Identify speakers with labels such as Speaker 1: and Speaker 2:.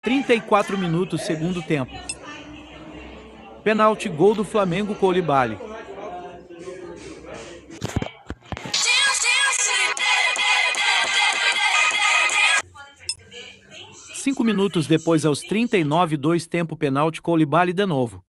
Speaker 1: 34 minutos, segundo tempo. Pênalti, gol do Flamengo, Koulibaly. 5 minutos depois, aos 39, 2 tempo, pênalti, Koulibaly de novo.